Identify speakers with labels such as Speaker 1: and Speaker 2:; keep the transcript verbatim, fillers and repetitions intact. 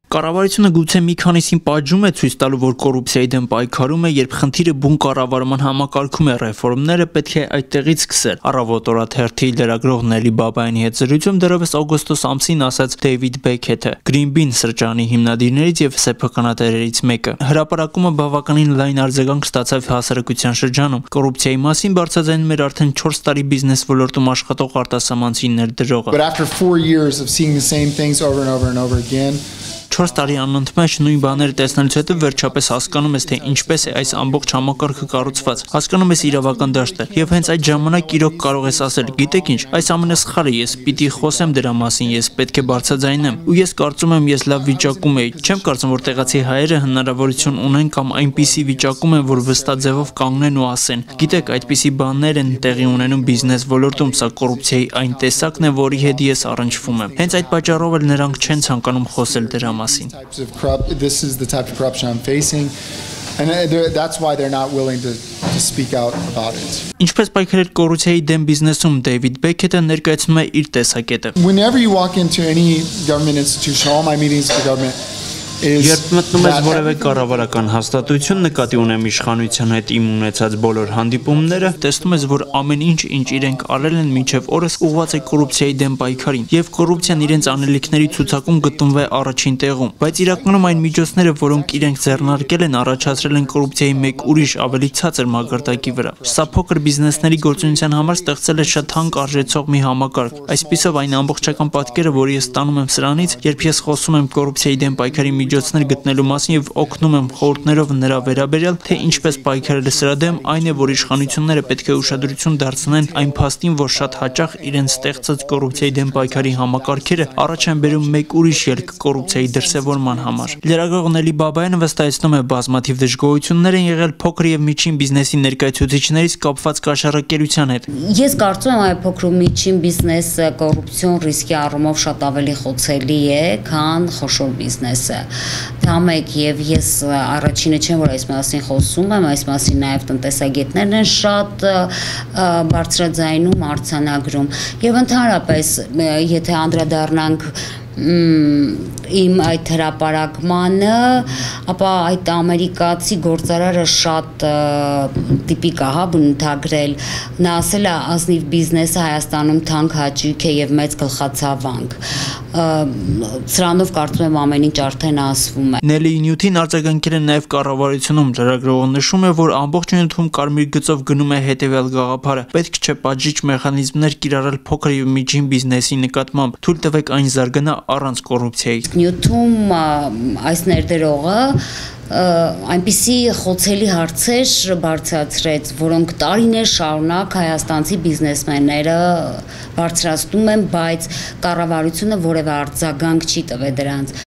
Speaker 1: Կառավարությունը գուցե մի քանիսին պատժում է ցույց տալու, որ կոռուպցիայի դեմ պայքարում է, երբ խնդիրը բուն կառավարման համակարգում է, ռեֆորմները պետք է այդտեղից սկսել։ Առավոտ օրաթերթի լրագրող Նելի Բաբայանի հետ զրույցում դեռևս օգոստոս ամսին ասաց Դեյվիդ Բեքեթը, Greenbean սրճարանի հիմնադիրներից եւ սեփականատերերից մեկը։ Հրապարակումը բավականին լայն արձագանք ստացավ հասարակության շրջանում։ Կոռուպցիայի մասին բարձրաձայնում էր արդեն չորս տարի բիզնես ոլորտում աշխատող արտասահմանցի ներդրողը։
Speaker 2: But after four years of seeing the same things over and over and over again,
Speaker 1: չորս տարի անընդմեջ նույն բաները տեսնելուց հետո վերջապես հասկանում ես, թե ինչպես է այս ամբողջ համակարգը կառուցված, հասկանում ես իրավական դաշտը, եւ հենց այդ ժամանակ իրոք կարող ես ասել, գիտեք ինչ, այս ամենը սխալ է, ես պիտի խոսեմ դրա մասին, ես պետք է բարձրաձայնեմ, ու ես կարծում եմ, ես լավ վիճակում եի, չեմ կարծում, որ տեղացի հայերը հնարավորություն ունեն կամ այնպիսի վիճակում են, որ վստահ ձևով կանգնեն ու ասեն, գիտեք, այդպիսի բաներ են տեղի ունենում բիզնես ոլորտում, սա կոռուպցիայի այն տեսակն է, որի հետ ես առնչվում եմ։ Հենց այդ պատճառով էլ նրանք չեն ցանկանում խոսել դրա մասին։
Speaker 2: This is the type of corruption I'm facing, and that's why they're not willing to, to speak out about it.
Speaker 1: Ինչպես պայքարել կոռուպցիայի դեմ բիզնեսում Դեյվիդ Բեքեթը ներկայացնում է իր տեսակետը։
Speaker 2: Whenever you walk into any government institution, all my meetings with the government,
Speaker 1: Երբ մտնում ես որևէ կառավարական հաստատություն, նկատի ունեմ իշխանության հետ իմ ունեցած բոլոր հանդիպումները, տեսնում ես, որ ամեն ինչ, ինչ իրենք արել են մինչև օրս, ուղղված է կոռուպցիայի դեմ պայքարին, եւ կոռուպցիան իրենց անելիքների ցուցակում գտնվում է առաջին տեղում, բայց իրականում այն միջոցները, որոնք իրենք ձեռնարկել են, առաջացրել են կոռուպցիայի մեկ ուրիշ ավելի ցածր մակարդակի վրա։ Սա փոքր բիզնեսների գործունեության համար ստեղծել է շատ թանկ արժեցող մի համակարգ։ Այսպիսով այն ամբողջական պատկերը, որը ես ստանում եմ սրանից, երբ ես խոսում եմ կոռուպցիայի դեմ պայքարի միջոցներ գտնելու մասին եւ օգնում եմ խորհուրդներով նրա վերաբերյալ, թե ինչպես պայքարել սրա դեմ, այն է, որ իշխանությունները պետք է ուշադրություն դարձնեն այն փաստին, որ շատ հաճախ իրենց ստեղծած կոռուպցիայի դեմ պայքարի համակարգերը առաջ են բերում մեկ ուրիշ ելք կոռուպցիայի դրսևորման համար։ Լրագրող Նելի Բաբայանը վստահեցնում է, բազմաթիվ դժգոհություններ են եղել փոքր եւ միջին բիզնեսի ներկայացուցիչներից կապված կաշառակերության հետ։
Speaker 3: Ես կարծում եմ, այ փոքր ու միջին բիզնեսը կոռուպցիոն ռիսկի առումով շատ ավելի խոցելի է, քան խոշոր բիզնեսը։ Դա մեկ, եւ ես առաջինը չեմ, որ այս մասին խոսում եմ, այս մասին նաեւ տնտեսագետներն են շատ բարձրաձայնում, արձանագրում, եւ ընդհանրապես եթե անդրադառնանք իմ այդ հրապարակմանը, ապա այդ ամերիկացի գործարարը շատ տիպիկ է, հա, բնութագրել, նա ասել է ազնիվ բիզնեսը Հայաստանում թանկ հաճույք է եւ մեծ գլխացավանք։ Սրանով կարծում եմ ամեն ինչ արդեն ասվում է։
Speaker 1: Նելի Նյութին արձագանքել են նաեւ կառավարությունում, լրագրողը նշում է, որ ամբողջ նյութում կարմիր գծով գնում է հետեւյալ գաղափարը. պետք չէ պատժիչ մեխանիզմներ կիրառել փոքր եւ միջին բիզնեսի նկատմամբ, թույլ տվեք այն զարգանա առանց կոռուպցիայի։
Speaker 3: Նյութում այս ներդրողը այնպիսի խոցելի հարցեր բարձրացրեց, որոնք տարիներ շարունակ հայաստանցի բիզնեսմենները բարձրացնում են, բայց կառավարությունը որևէ արձագանք չի տվել դրանց։